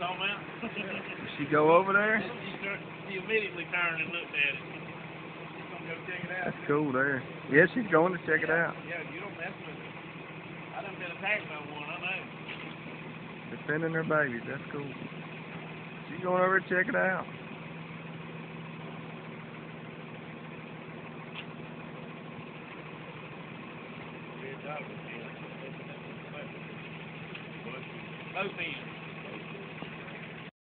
talking about? Did she go over there? She immediately turned and looked at it. She's gonna go check it out. That's cool there. Yeah, she's going to check it out. Yeah, you don't mess with it. I done been attacked by one, I know. Defending her babies, that's cool. She's going over to check it out. Bowfin.